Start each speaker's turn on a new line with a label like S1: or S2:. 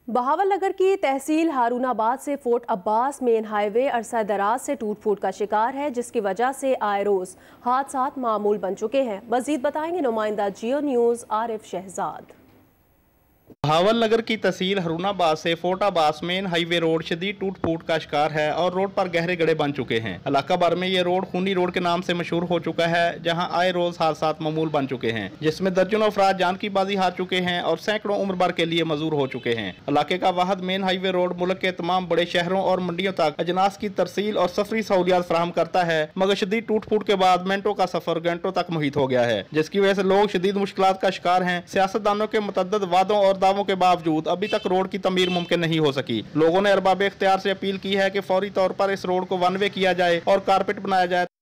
S1: बहावलनगर की तहसील हारूनाबाद से फोर्ट अब्बास मेन हाईवे अरसा दराज से टूट फूट का शिकार है, जिसकी वजह से आए रोज हादसात मामूल बन चुके हैं। मजीद बताएंगे नुमाइंदा जियो न्यूज आरिफ शहजाद।
S2: बहावलनगर की तहसील हारूनाबाद से Fort Abbas main highway road शदीद टूट फूट का शिकार है और रोड पर गहरे गड्ढे बन चुके हैं। इलाका भर में ये रोड खूनी रोड के नाम से मशहूर हो चुका है, जहां आए रोज हादसात मामूल बन चुके हैं, जिसमें दर्जनों अफराद जान की बाजी हार चुके हैं और सैकड़ों उम्र भर के लिए मजूर हो चुके हैं। इलाके का वाहिद मेन हाईवे रोड मुल्क के तमाम बड़े शहरों और मंडियों तक अजनास की तरसील और सफरी सहूलियात फराहम करता है, मगर शदीद टूट फूट के बाद मिनटों का सफर घंटों तक मुहित हो गया है, जिसकी वजह से लोग शदीद मुश्किलात का शिकार हैं। सियासतदानों के मुतअद्दिद वादों और दावों के बावजूद अभी तक रोड की तमीर मुमकिन नहीं हो सकी। लोगों ने अरबाब इख्तियार से अपील की है कि फौरी तौर पर इस रोड को वन वे किया जाए और कारपेट बनाया जाए।